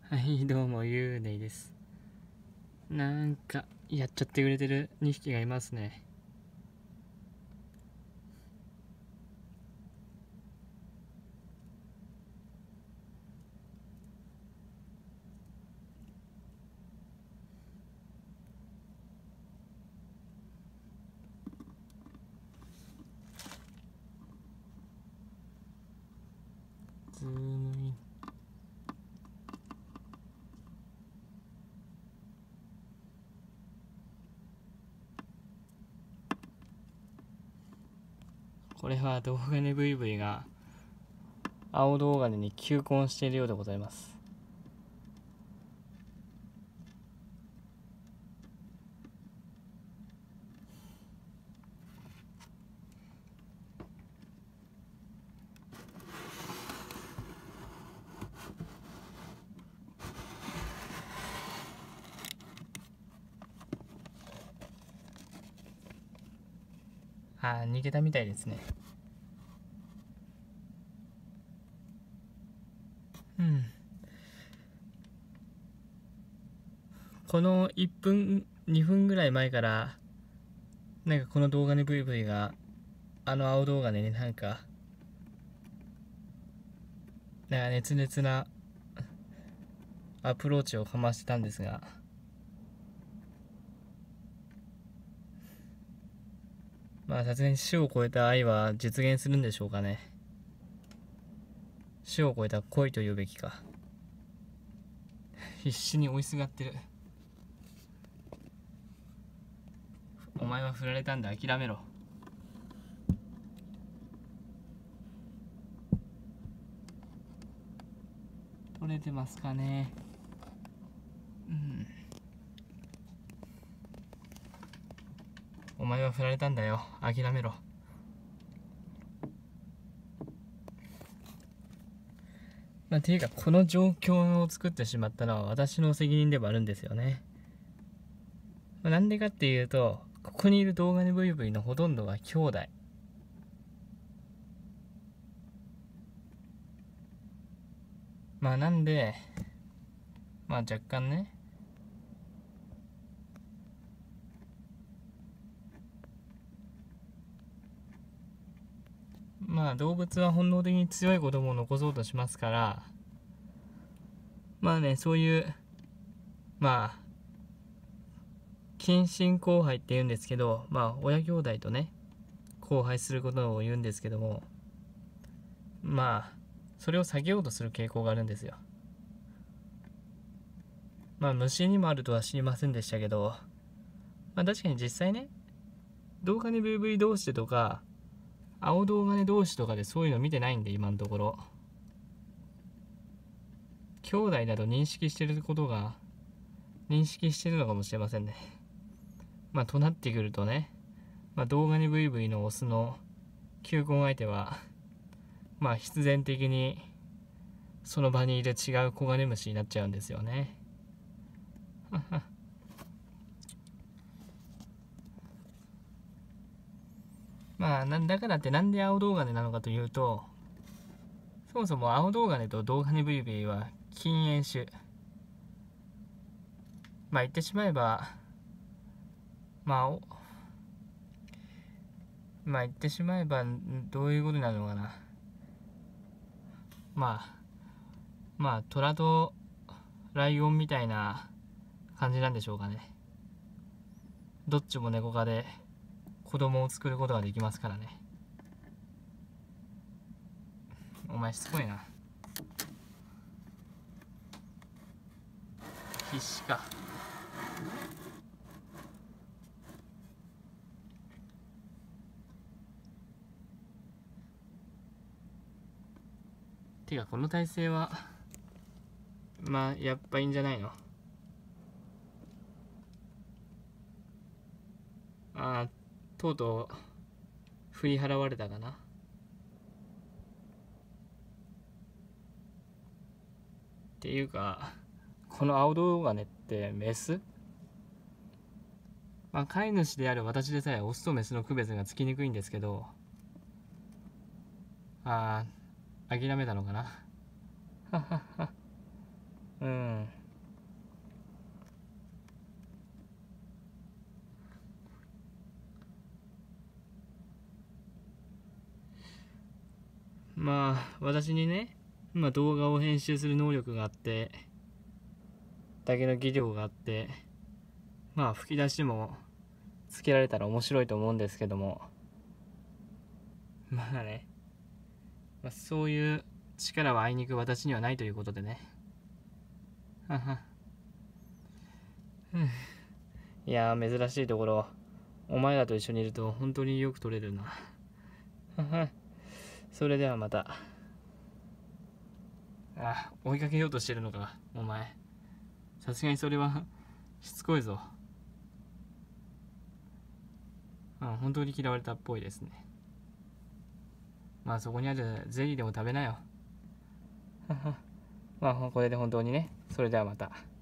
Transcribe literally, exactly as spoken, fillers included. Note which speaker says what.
Speaker 1: はい、どうも、ゆうねいです。なんか、やっちゃってくれてるにひきがいますね。ズームイン。これは動画にブイブイが青動画に求婚しているようでございます。あー、逃げたみたいですね。うん。このいっぷん、にふんぐらい前から、なんかこの動画にブイブイが、あの青動画でね、なんか、なんか熱烈なアプローチをかましてたんですが、まあさすがに死を超えた愛は実現するんでしょうかね。死を超えた恋というべきか。必死に追いすがってる。お前は振られたんだ、諦めろ。取れてますかね。うん。お前は振られたんだよ、諦めろ。まあ、ていうか、この状況を作ってしまったのは私の責任でもあるんですよね。まあ、なんでかっていうと、ここにいる動画にブイブイのほとんどは兄弟。まあなんで、まあ若干ね、まあ動物は本能的に強い子供を残そうとしますから、まあね、そういう、まあ、近親交配って言うんですけど、まあ親兄弟とね、交配することを言うんですけども、まあ、それを避けようとする傾向があるんですよ。まあ虫にもあるとは知りませんでしたけど、まあ確かに実際ね、動画に ブイブイ 同士でとか、青動画に同士とかでそういうの見てないんで、今のところ。兄弟だと認識してることが、認識してるのかもしれませんね。まあとなってくるとね、まあ動画に ブイブイ のオスの求婚相手は、まあ必然的にその場にいる違うコガネムシになっちゃうんですよね。まあなんだからってなんで青銅金なのかというと、そもそも青銅金と銅金ブイブイは禁煙種。まあ言ってしまえば、まあまあ言ってしまえばどういうことになるのかな。まあまあ虎とライオンみたいな感じなんでしょうかね。どっちも猫科で子供を作ることができますからね。お前しつこいな。必死か。てかこの体勢はまあやっぱいいんじゃないの。ああ、とうとう振り払われたかな。っていうか、この青銅金ってメス？まあ、飼い主である私でさえオスとメスの区別がつきにくいんですけど、ああ、諦めたのかな。うん。 まあ私にね、まあ、動画を編集する能力があってだけの技量があって、まあ吹き出しもつけられたら面白いと思うんですけども、まあね、まあ、そういう力はあいにく私にはないということでね。はは。いやー、珍しいところお前らと一緒にいると本当によく撮れるな。はは。それではまた。あ、追いかけようとしてるのかお前。さすがにそれはしつこいぞ。うん、本当に嫌われたっぽいですね。まあそこにあるゼリーでも食べなよ。まあこれで本当にね。それではまた。